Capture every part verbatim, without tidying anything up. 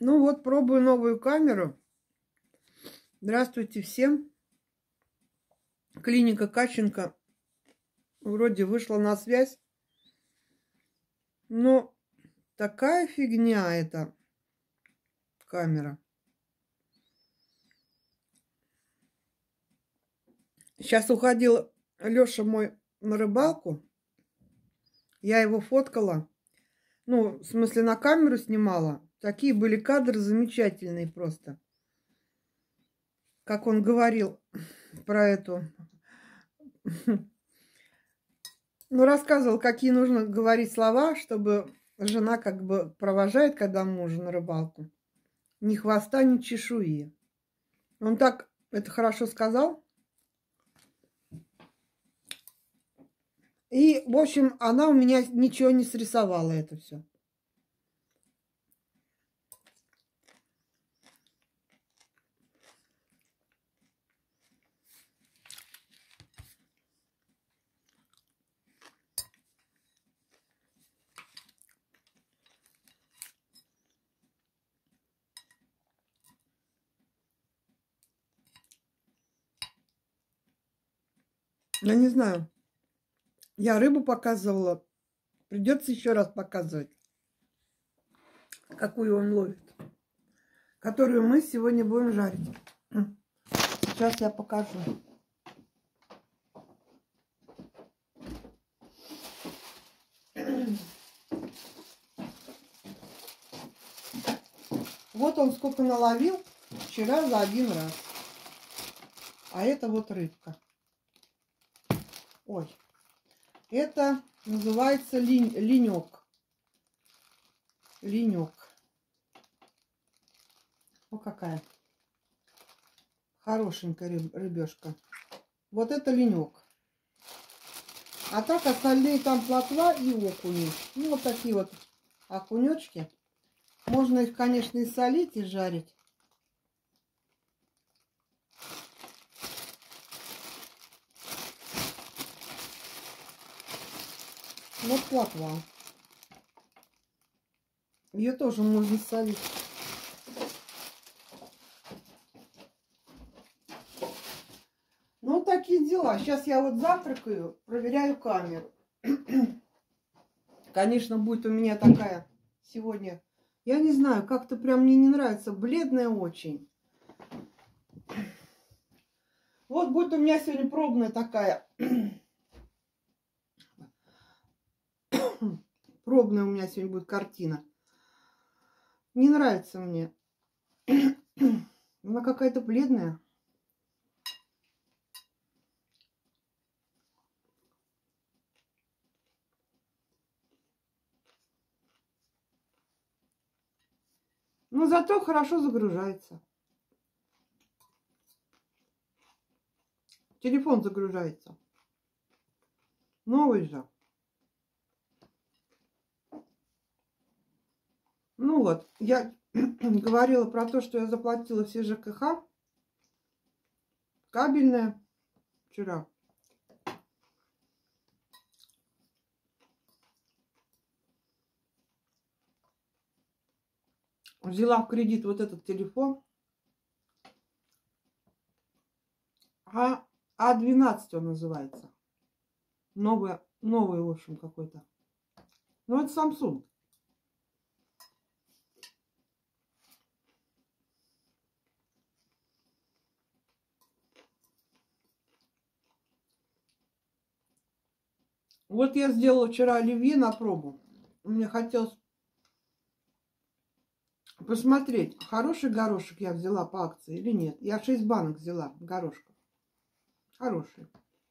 Ну вот, пробую новую камеру. Здравствуйте всем. Клиника Кащенко вроде вышла на связь. Но такая фигня эта камера. Сейчас уходил Лёша мой на рыбалку. Я его фоткала. Ну, в смысле, на камеру снимала. Такие были кадры замечательные просто. Как он говорил про эту... Ну, рассказывал, какие нужно говорить слова, чтобы жена как бы провожает, когда муж на рыбалку. Ни хвоста, ни чешуи. Он так это хорошо сказал. И, в общем, она у меня ничего не срисовала, это все. Я не знаю. Я рыбу показывала. Придется еще раз показывать, какую он ловит. Которую мы сегодня будем жарить. Сейчас я покажу. Вот он сколько наловил вчера за один раз. А это вот рыбка. Ой. Это называется линь, ленек. Ленек. О, какая. Хорошенькая рыб, рыбешка. Вот это ленек. А так остальные там плотва и окуни. Ну, вот такие вот окунечки. Можно их, конечно, и солить, и жарить. Вот плотва. Ее тоже можно солить. Ну, такие дела. Сейчас я вот завтракаю, проверяю камеру. Конечно, будет у меня такая сегодня... Я не знаю, как-то прям мне не нравится. Бледная очень. Вот будет у меня сегодня пробная такая... Пробная у меня сегодня будет картина. Не нравится мне. Она какая-то бледная. Но зато хорошо загружается. Телефон загружается. Новый же. Ну вот, я говорила про то, что я заплатила все ЖКХ. Кабельное вчера. Взяла в кредит вот этот телефон. А, А двенадцать он называется. Новый, новый, в общем, какой-то. Ну, это Samsung. Вот я сделала вчера оливье на пробу. Мне хотелось посмотреть, хороший горошек я взяла по акции или нет. Я шесть банок взяла горошка. Хороший.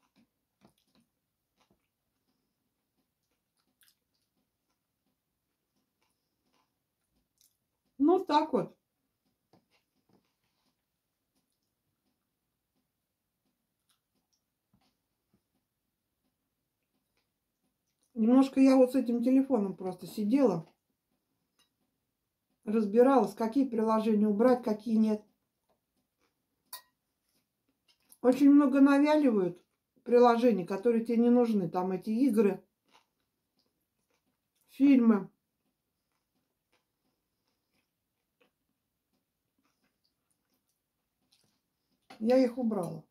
Ну, так вот. Немножко я вот с этим телефоном просто сидела. Разбиралась, какие приложения убрать, какие нет. Очень много навяливают приложений, которые тебе не нужны. Там эти игры, фильмы. Я их убрала.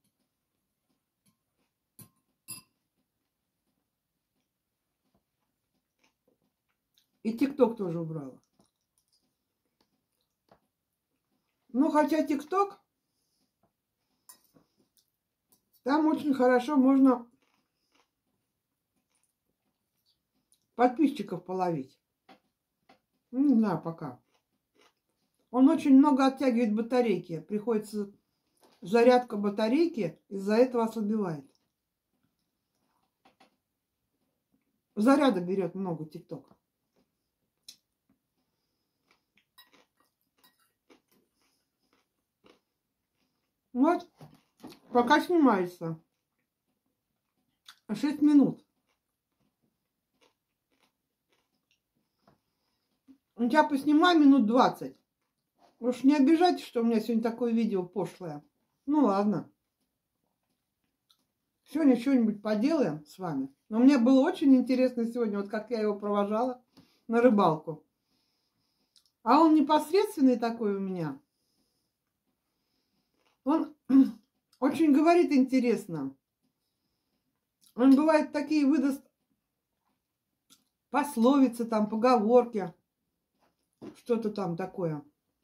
И ТикТок тоже убрала. Ну, хотя ТикТок, там очень хорошо можно подписчиков половить. Не знаю пока. Он очень много оттягивает батарейки. Приходится зарядка батарейки, из-за этого ослабевает. Заряда берет много ТикТока. Вот, пока снимается. шесть минут. Я поснимаю минут двадцать. Уж не обижайтесь, что у меня сегодня такое видео пошлое. Ну ладно. Сегодня что-нибудь поделаем с вами. Но мне было очень интересно сегодня, вот как я его провожала на рыбалку. А он непосредственный такой у меня. Он очень говорит интересно. Он бывает такие выдаст пословицы, там, поговорки. Что-то там такое.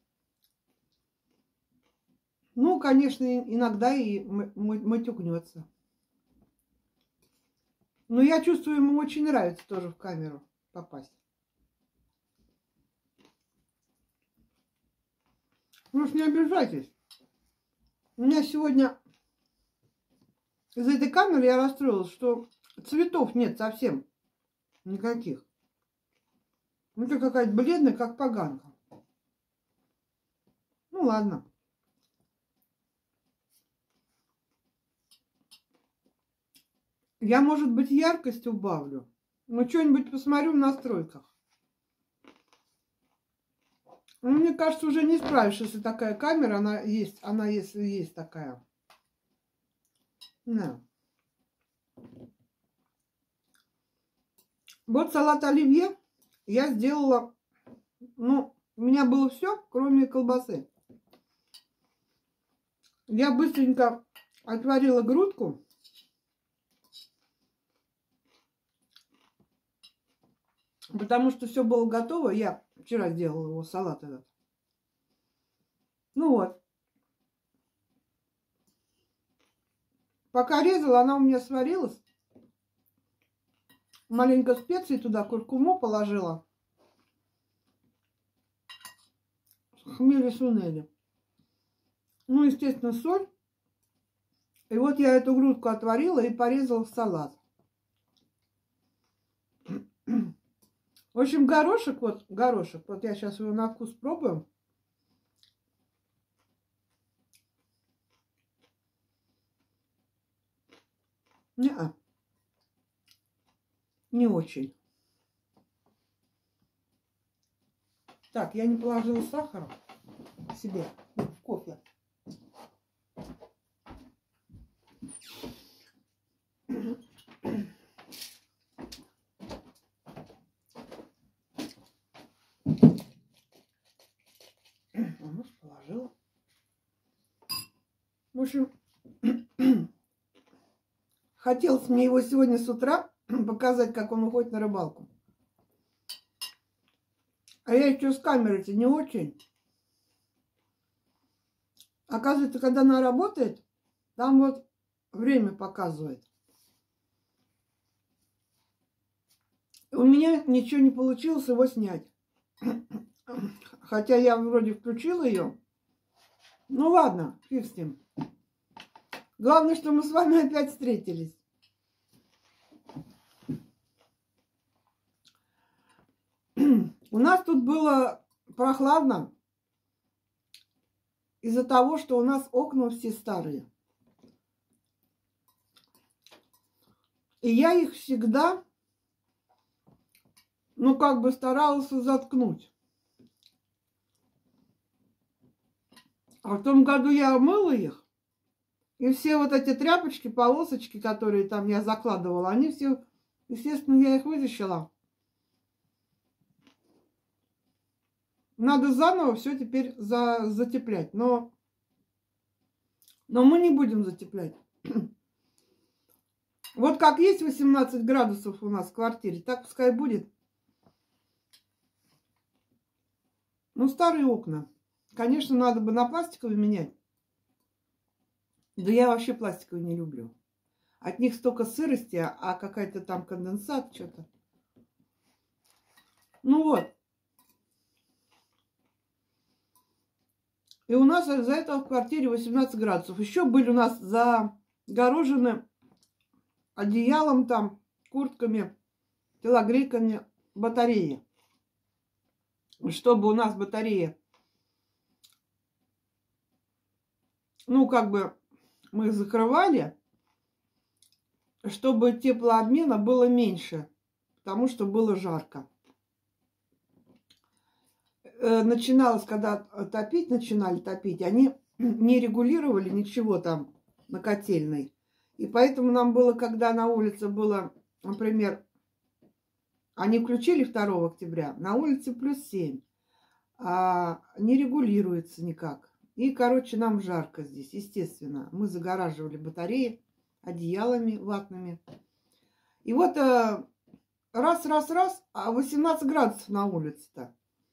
Ну, конечно, иногда и матюкнется. Но я чувствую, ему очень нравится тоже в камеру попасть. Ну уж не обижайтесь. У меня сегодня из этой камеры я расстроилась, что цветов нет совсем никаких. Ну, это какая-то бледная, как поганка. Ну, ладно. Я, может быть, яркость убавлю. Но что-нибудь посмотрю в настройках. Ну, мне кажется, уже не справишься, если такая камера, она есть, она если есть такая. Да. Вот салат оливье я сделала, ну, у меня было все, кроме колбасы. Я быстренько отварила грудку. Потому что все было готово. Я вчера сделала его, салат этот. Ну вот. Пока резала, она у меня сварилась. Маленько специй туда, куркуму положила. Хмели сунели. Ну, естественно, соль. И вот я эту грудку отварила и порезала в салат. В общем, горошек, вот горошек, вот я сейчас его на вкус пробую. Не-а. Не очень. Так, я не положила сахара себе в кофе. Положила. В общем, хотелось мне его сегодня с утра показать, как он уходит на рыбалку. А я еще с камерой-то не очень. Оказывается, когда она работает, там вот время показывает. У меня ничего не получилось его снять. Хотя я вроде включила ее. Ну ладно, фиг с ним. Главное, что мы с вами опять встретились. У нас тут было прохладно из-за того, что у нас окна все старые. И я их всегда, ну, как бы старалась заткнуть. А в том году я мыла их, и все вот эти тряпочки, полосочки, которые там я закладывала, они все, естественно, я их вытащила. Надо заново все теперь за, затеплять. Но Но мы не будем затеплять. Вот как есть восемнадцать градусов у нас в квартире, так пускай будет. Ну, старые окна. Конечно, надо бы на пластиковые менять. Да я вообще пластиковые не люблю. От них столько сырости, а какая-то там конденсат, что-то. Ну вот. И у нас из-за этого в квартире восемнадцать градусов. Еще были у нас загорожены одеялом, там, куртками, телогрейками батареи. Чтобы у нас батарея, ну, как бы мы их закрывали, чтобы теплообмена было меньше, потому что было жарко. Начиналось, когда топить, начинали топить, они не регулировали ничего там на котельной. И поэтому нам было, когда на улице было, например, они включили второго октября, на улице плюс семь, а не регулируется никак. И, короче, нам жарко здесь, естественно. Мы загораживали батареи одеялами ватными. И вот раз, раз, раз, а восемнадцать градусов на улице-то.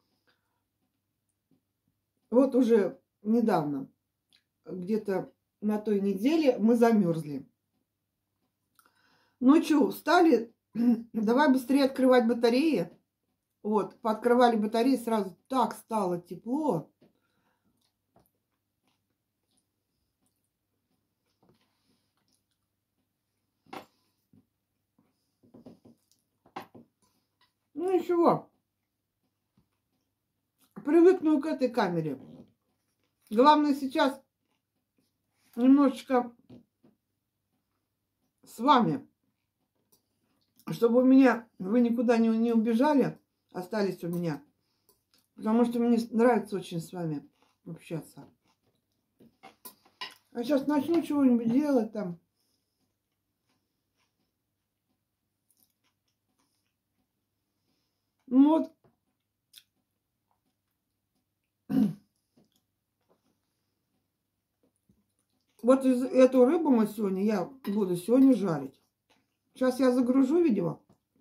Вот уже недавно, где-то на той неделе, мы замерзли. Ну что, встали, давай быстрее открывать батареи. Вот, пооткрывали батареи, сразу так стало тепло. Ну ничего. Привыкну к этой камере. Главное сейчас немножечко с вами, чтобы у меня вы никуда не, не убежали, остались у меня. Потому что мне нравится очень с вами общаться. А сейчас начну чего-нибудь делать там. Ну вот. Вот эту рыбу мы сегодня, я буду сегодня жарить. Сейчас я загружу видео.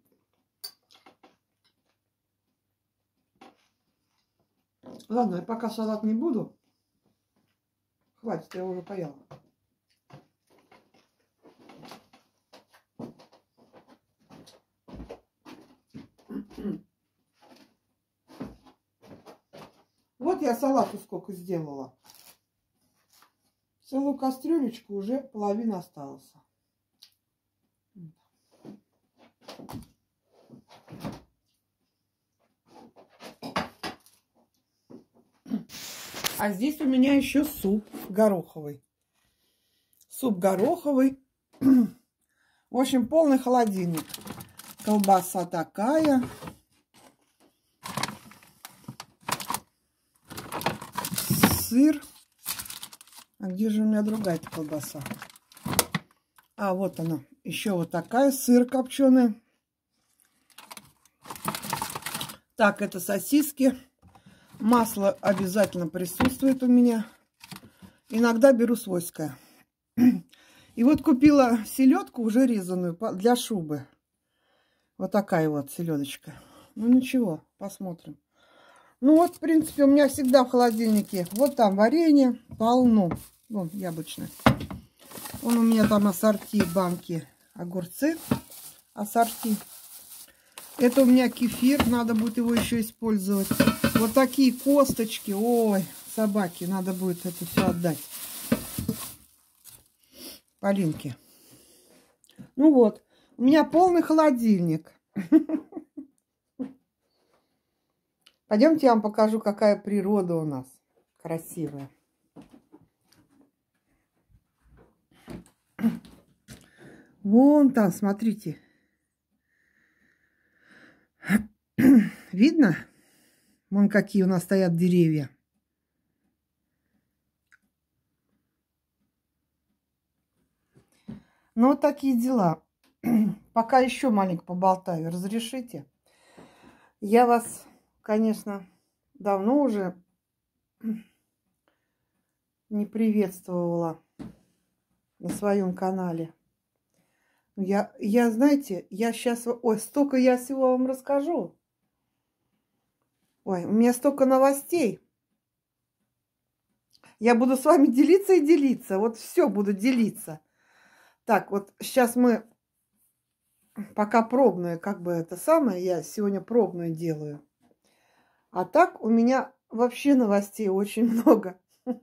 Ладно, я пока салат не буду. Хватит, я уже поела. Вот я салату сколько сделала. Целую кастрюлечку уже половина осталась. А здесь у меня еще суп гороховый. Суп гороховый. В общем, полный холодильник. Колбаса такая. Сыр. А где же у меня другая колбаса? А, вот она. Еще вот такая. Сыр копченый. Так, это сосиски. Масло обязательно присутствует у меня. Иногда беру свойское. И вот купила селедку уже резаную для шубы. Вот такая вот селедочка. Ну ничего, посмотрим. Ну вот, в принципе, у меня всегда в холодильнике. Вот там варенье полно. Вон, яблочное. Вон у меня там ассорти банки. Огурцы ассорти. Это у меня кефир. Надо будет его еще использовать. Вот такие косточки. Ой, собаки. Надо будет это все отдать Полинке. Ну вот. У меня полный холодильник. Пойдемте, я вам покажу, какая природа у нас красивая. Вон там, смотрите. Видно? Вон какие у нас стоят деревья. Ну, вот такие дела. Пока еще маленько поболтаю. Разрешите? Я вас, конечно, давно уже не приветствовала на своем канале. Я, я, знаете, я сейчас... Ой, столько я всего вам расскажу. Ой, у меня столько новостей. Я буду с вами делиться и делиться. Вот все буду делиться. Так, вот сейчас мы... Пока пробную, как бы это самое, я сегодня пробную делаю. А так у меня вообще новостей очень много.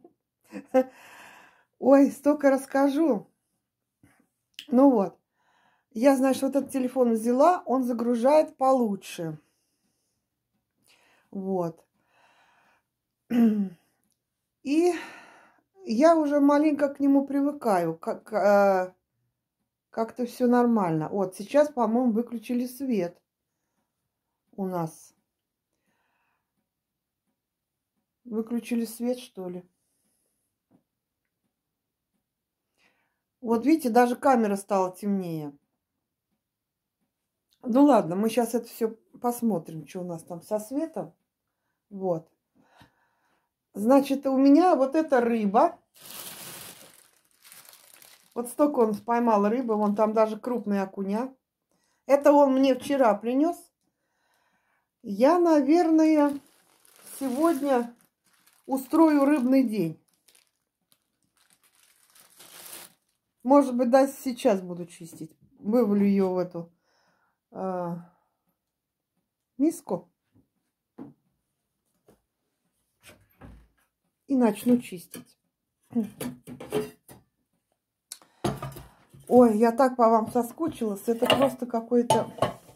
Ой, столько расскажу. Ну вот. Я, значит, вот этот телефон взяла, он загружает получше. Вот. И я уже маленько к нему привыкаю. Как, э, как-то все нормально. Вот, сейчас, по-моему, выключили свет у нас. Выключили свет, что ли? Вот видите, даже камера стала темнее. Ну ладно, мы сейчас это все посмотрим, что у нас там со светом. Вот. Значит, у меня вот эта рыба. Вот столько он поймал рыбы, вон там даже крупные окуня. Это он мне вчера принес. Я, наверное, сегодня устрою рыбный день. Может быть, даже сейчас буду чистить. Вывалю ее в эту э, миску. И начну чистить. Ой, я так по вам соскучилась. Это просто какой-то...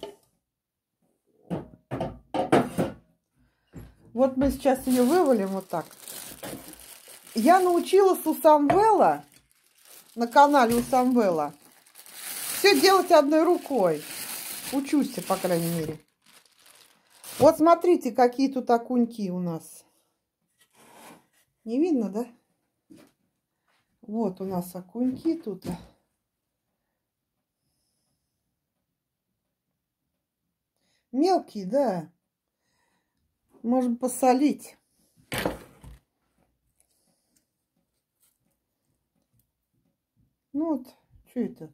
Вот мы сейчас ее вывалим вот так. Я научилась у Самвела, на канале у Самвела, все делать одной рукой. Учусь, по крайней мере. Вот смотрите, какие тут окуньки у нас. Не видно, да? Вот у нас окуньки тут. Мелкие, да. Можем посолить. Ну вот, что это?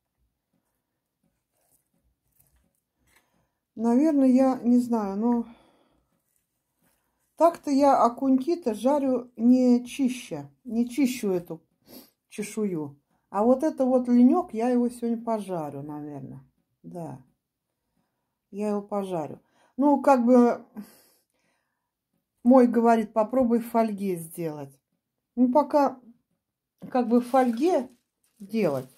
Наверное, я не знаю, но так-то я окуньки-то жарю не чище, не чищу эту чешую. А вот это вот ленек, я его сегодня пожарю, наверное. Да, я его пожарю. Ну, как бы мой говорит, попробуй в фольге сделать. Ну, пока как бы в фольге делать.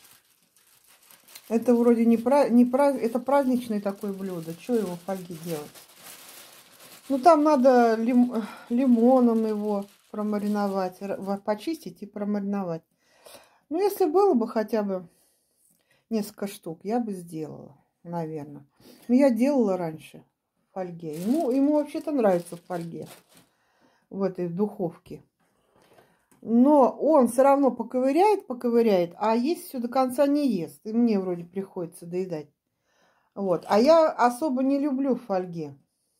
Это вроде не, пра... не пра... это праздничное такое блюдо. Что его в фольге делать? Ну, там надо лим... лимоном его промариновать, почистить и промариновать. Ну, если было бы хотя бы несколько штук, я бы сделала, наверное. Но я делала раньше в фольге. Ему, ему вообще-то нравится в фольге, в этой духовке. Но он все равно поковыряет, поковыряет, а есть все до конца не ест. И мне вроде приходится доедать. Вот. А я особо не люблю в фольге.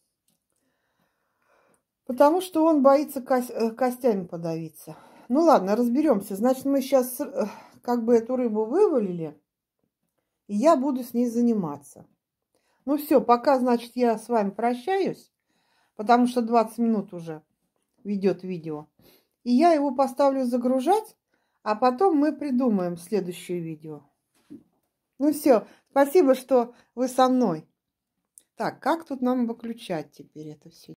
Потому что он боится кость, костями подавиться. Ну ладно, разберемся. Значит, мы сейчас как бы эту рыбу вывалили. И я буду с ней заниматься. Ну все, пока, значит, я с вами прощаюсь. Потому что двадцать минут уже ведет видео. И я его поставлю загружать, а потом мы придумаем следующее видео. Ну все, спасибо, что вы со мной. Так, как тут нам выключать теперь это все?